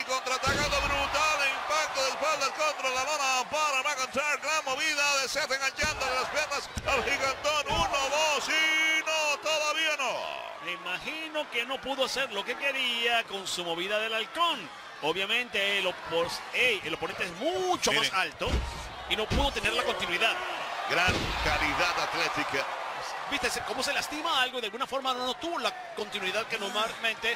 contraatacando brutal, impacto de espaldas contra la lona para McIntyre, gran movida de Seth enganchándole las piernas al gigantón, 1, 2 y no, todavía no. Me imagino que no pudo hacer lo que quería con su movida del halcón. Obviamente el oponente es mucho más alto y no pudo tener la continuidad. Gran calidad atlética. ¿Viste cómo se lastima algo y de alguna forma no tuvo la continuidad que normalmente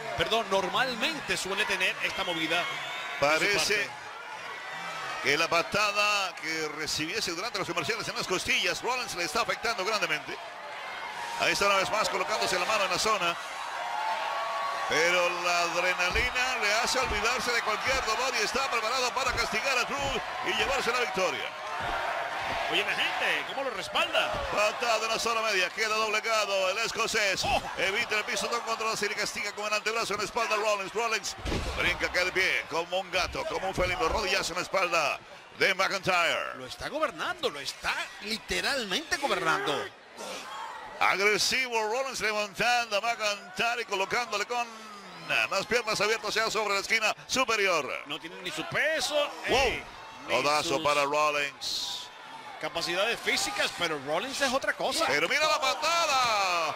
suele tener esta movida? Parece que la patada que recibiese durante los comerciales en las costillas, Rollins le está afectando grandemente. Ahí está una vez más colocándose la mano en la zona. Pero la adrenalina le hace olvidarse de cualquier dolor y está preparado para castigar a Drew y llevarse la victoria. Oye, la gente, ¿cómo lo respalda? Patada en la zona media, queda doblegado el escocés. Evita el piso, no controla y castiga con el antebrazo en la espalda Rollins. Rollins brinca, cae de pie, como un gato, como un felino, rodillazo en la espalda de McIntyre. Lo está gobernando, lo está literalmente gobernando. Agresivo Rollins levantando a McIntyre y colocándole con las piernas abiertas ya sobre la esquina superior. No tiene ni su peso. Codazo para Rollins. Capacidades físicas, pero Rollins es otra cosa. Pero mira la patada.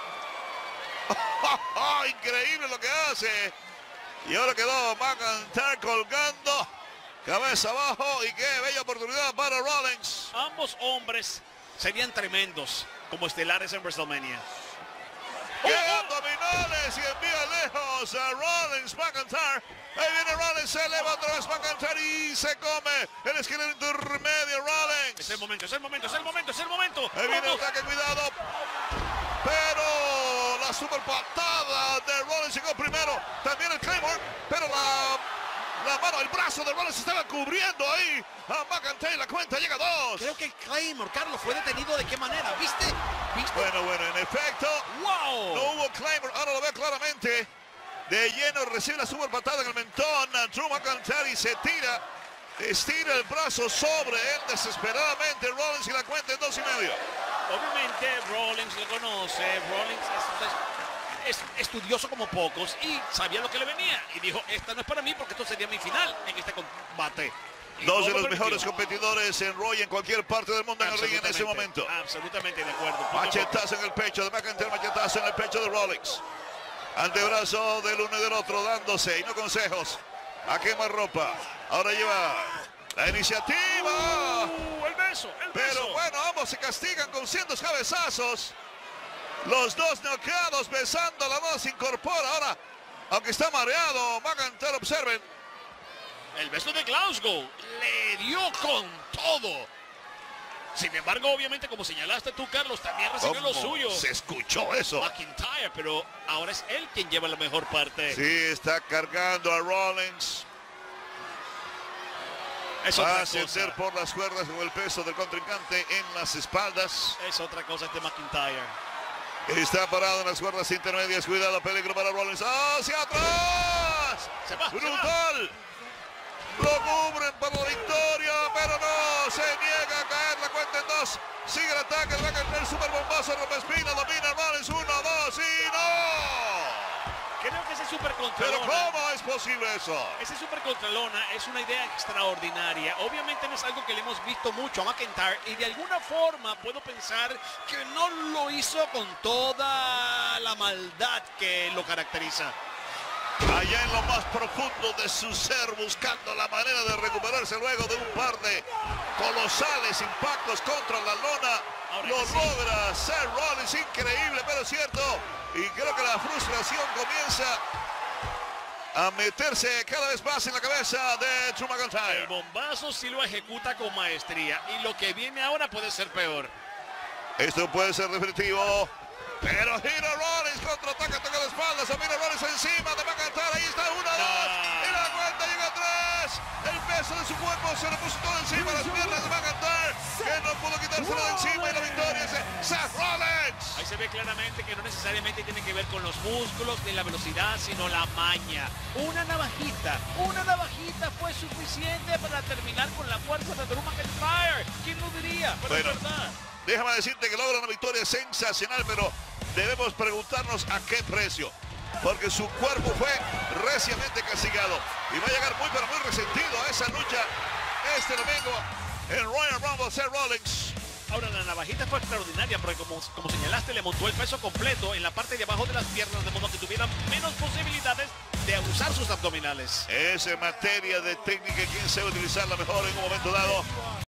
Increíble lo que hace. Y ahora quedó McIntyre colgando. Cabeza abajo y qué bella oportunidad para Rollins. Ambos hombres serían tremendos como estelares en WrestleMania. ¡Qué abdominales! Y envía lejos a Rollins, McIntyre. Ahí viene Rollins, se eleva otra vez McIntyre y se come el esquinero intermedio Rollins. Es el momento, es el momento, es el momento, es el momento. Ahí viene el ataque, cuidado. Pero la super patada de Rollins llegó primero. También el Claymore, pero la mano, el brazo de Rollins estaba cubriendo ahí a McIntyre. La cuenta llega a 2. Creo que el Claymore, Carlos, fue detenido. ¿De qué manera? ¿Viste? Bueno, en efecto. ¡Wow! No hubo Claymore. Ahora lo veo claramente. De lleno recibe la super patada en el mentón. Drew McIntyre y se tira. Estira el brazo sobre él desesperadamente. Rollins y la cuenta en 2 y medio. Obviamente Rollins lo conoce. Rollins es estudioso como pocos y sabía lo que le venía. Y dijo, esta no es para mí porque esto sería mi final en este combate. Dos de los mejores competidores en Raw y en cualquier parte del mundo en el ring en ese momento. Absolutamente de acuerdo. Machetazo en el pecho de McIntyre, machetazo en el pecho de Rollins. Antebrazo del uno y del otro dándose y no consejos. A quemar ropa. Ahora lleva la iniciativa. El beso. Pero bueno, ambos se castigan con cientos cabezazos. Los dos noqueados besando, la mano se incorpora. Ahora, aunque está mareado, McIntyre, observen. El beso de Glasgow le dio con todo. Sin embargo, obviamente, como señalaste tú, Carlos, también recibió lo suyo. Se escuchó eso. McIntyre, pero ahora es él quien lleva la mejor parte. Sí, está cargando a Rollins. Va a ascender por las cuerdas con el peso del contrincante en las espaldas. Es otra cosa este McIntyre. Está parado en las cuerdas intermedias. Cuidado, peligro para Rollins. ¡Hacia atrás! Se va, brutal. Lo cubren para la victoria, pero no, se niega a caer, la cuenta en 2. Sigue el ataque, va a caer el super bombazo, rompespina, domina Rollins, 1, 2 y no. Creo que ese super contralona. Pero ¿cómo es posible eso? Ese super contralona es una idea extraordinaria. Obviamente no es algo que le hemos visto mucho a McIntyre y de alguna forma puedo pensar que no lo hizo con toda la maldad que lo caracteriza. Allá en lo más profundo de su ser, buscando la manera de recuperarse luego de un par de colosales impactos contra la lona. Ahora lo logra Seth Rollins, increíble, pero cierto. Y creo que la frustración comienza a meterse cada vez más en la cabeza de Drew McIntyre. El bombazo sí lo ejecuta con maestría y lo que viene ahora puede ser peor. Esto puede ser definitivo. Pero gira Rollins, contraataca, toca la espalda, se mira Rollins encima de McIntyre, ahí está 1, 2, y la cuenta llega a 3. El peso de su cuerpo se lo puso todo encima, las piernas de McIntyre, que no pudo quitárselo de encima, y la victoria es de Seth Rollins. Ahí se ve claramente que no necesariamente tiene que ver con los músculos ni la velocidad, sino la maña. Una navajita fue suficiente para terminar con la fuerza de Drew McIntyre. ¿Quién lo diría? Pero bueno, es verdad. Déjame decirte que logra una victoria sensacional, pero debemos preguntarnos a qué precio. porque su cuerpo fue recientemente castigado y va a llegar muy pero muy resentido a esa lucha este domingo en Royal Rumble. Seth Rollins. Ahora la navajita fue extraordinaria porque como señalaste, le montó el peso completo en la parte de abajo de las piernas, de modo que tuvieran menos posibilidades de usar sus abdominales. Es en materia de técnica, quién sabe utilizarla mejor en un momento dado.